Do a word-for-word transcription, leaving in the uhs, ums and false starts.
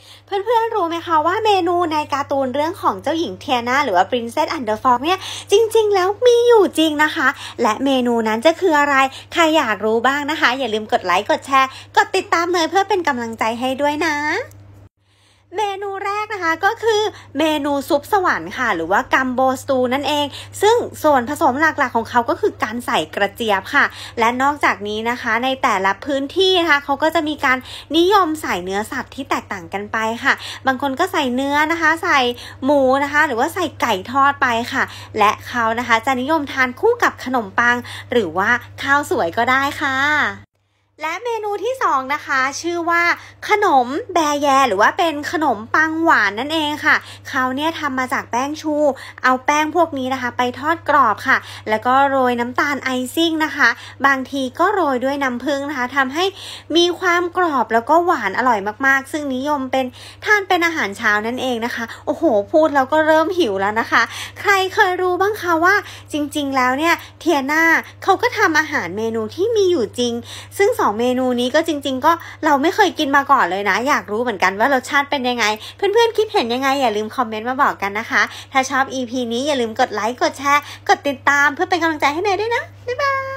เพื่อนๆรู้ไหมคะว่าเมนูในการ์ตูนเรื่องของเจ้าหญิงเทียนาหรือว่า Princess and the Frog เนี่ยจริงๆแล้วมีอยู่จริงนะคะและเมนูนั้นจะคืออะไรใครอยากรู้บ้างนะคะอย่าลืมกดไลค์กดแชร์กดติดตามเนยเพื่อเป็นกำลังใจให้ด้วยนะเมนูแรกนะคะก็คือเมนูซุปสวรรค์ค่ะหรือว่ากัมโบสตูนั่นเองซึ่งส่วนผสมหลักๆของเขาก็คือการใส่กระเจี๊ยบค่ะและนอกจากนี้นะคะในแต่ละพื้นที่นะคะเขาก็จะมีการนิยมใส่เนื้อสัตว์ที่แตกต่างกันไปค่ะบางคนก็ใส่เนื้อนะคะใส่หมูนะคะหรือว่าใส่ไก่ทอดไปค่ะและเขานะคะจะนิยมทานคู่กับขนมปังหรือว่าข้าวสวยก็ได้ค่ะและเมนูที่สองนะคะชื่อว่าขนมแบแยหรือว่าเป็นขนมปังหวานนั่นเองค่ะเขาเนี่ยทำมาจากแป้งชูเอาแป้งพวกนี้นะคะไปทอดกรอบค่ะแล้วก็โรยน้ำตาลไอซิ่งนะคะบางทีก็โรยด้วยน้ำผึ้งนะคะทำให้มีความกรอบแล้วก็หวานอร่อยมากๆซึ่งนิยมเป็นทานเป็นอาหารเช้านั่นเองนะคะโอ้โหพูดแล้วก็เริ่มหิวแล้วนะคะใครเคยรู้บ้างคะว่าจริงๆแล้วเนี่ยเทียนาเขาก็ทำอาหารเมนูที่มีอยู่จริงซึ่งสองเมนูนี้ก็จริงๆก็เราไม่เคยกินมาก่อนเลยนะอยากรู้เหมือนกันว่ารสชาติเป็นยังไงเพื่อนๆคิดเห็นยังไงอย่าลืมคอมเมนต์มาบอกกันนะคะถ้าชอบ อี พี นี้อย่าลืมกดไลค์กดแชร์กดติดตามเพื่อเป็นกำลังใจให้เนยด้วยนะบ๊ายบาย